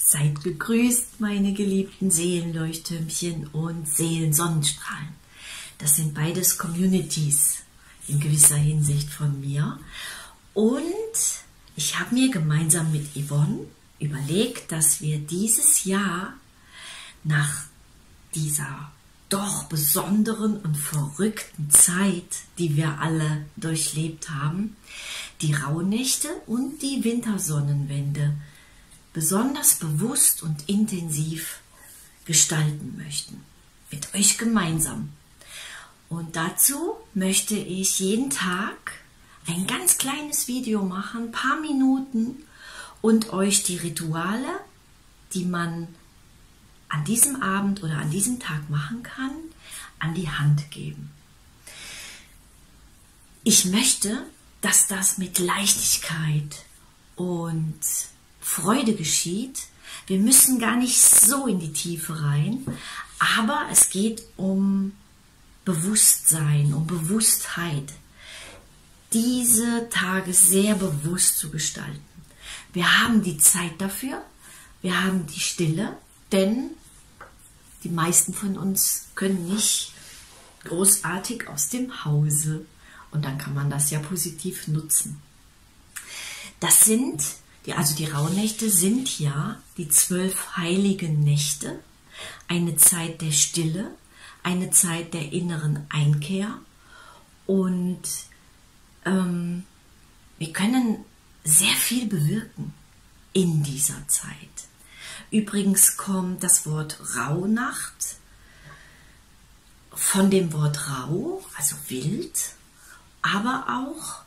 Seid gegrüßt, meine geliebten Seelenleuchttürmchen und Seelensonnenstrahlen. Das sind beides Communities in gewisser Hinsicht von mir. Und ich habe mir gemeinsam mit Yvonne überlegt, dass wir dieses Jahr nach dieser doch besonderen und verrückten Zeit, die wir alle durchlebt haben, die Rauhnächte und die Wintersonnenwende besonders bewusst und intensiv gestalten möchten. Mit euch gemeinsam. Und dazu möchte ich jeden Tag ein ganz kleines Video machen, ein paar Minuten, und euch die Rituale, die man an diesem Abend oder an diesem Tag machen kann, an die Hand geben. Ich möchte, dass das mit Leichtigkeit und Freude geschieht. Wir müssen gar nicht so in die Tiefe rein, aber es geht um Bewusstsein, um Bewusstheit. Diese Tage sehr bewusst zu gestalten. Wir haben die Zeit dafür, wir haben die Stille, denn die meisten von uns können nicht großartig aus dem Hause, und dann kann man das ja positiv nutzen. Das sind, die Rauhnächte sind ja die 12 heiligen Nächte, eine Zeit der Stille, eine Zeit der inneren Einkehr, und wir können sehr viel bewirken in dieser Zeit. Übrigens kommt das Wort Rauhnacht von dem Wort Rauh, also wild, aber auch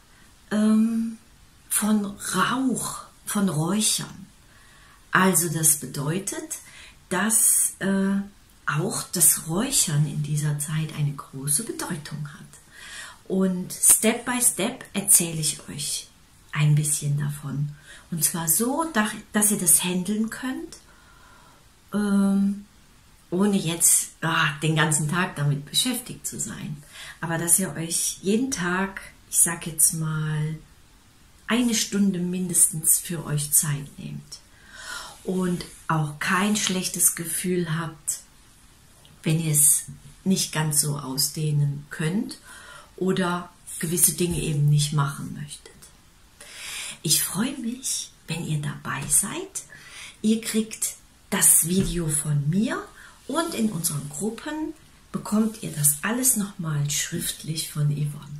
von Rauch, von Räuchern. Also das bedeutet, dass auch das Räuchern in dieser Zeit eine große Bedeutung hat. Und Step by Step erzähle ich euch ein bisschen davon. Und zwar so, dass ihr das handeln könnt, ohne jetzt den ganzen Tag damit beschäftigt zu sein. Aber dass ihr euch jeden Tag, ich sag jetzt mal, 1 Stunde mindestens für euch Zeit nehmt. Und auch kein schlechtes Gefühl habt, wenn ihr es nicht ganz so ausdehnen könnt oder gewisse Dinge eben nicht machen möchtet. Ich freue mich, wenn ihr dabei seid. Ihr kriegt das Video von mir und in unseren Gruppen bekommt ihr das alles nochmal schriftlich von Yvonne.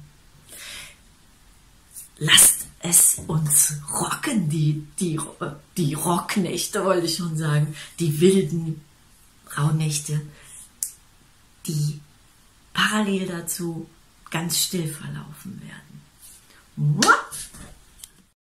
Lasst es uns rocken, die Rocknächte, wollte ich schon sagen, die wilden Rauhnächte, die parallel dazu ganz still verlaufen werden.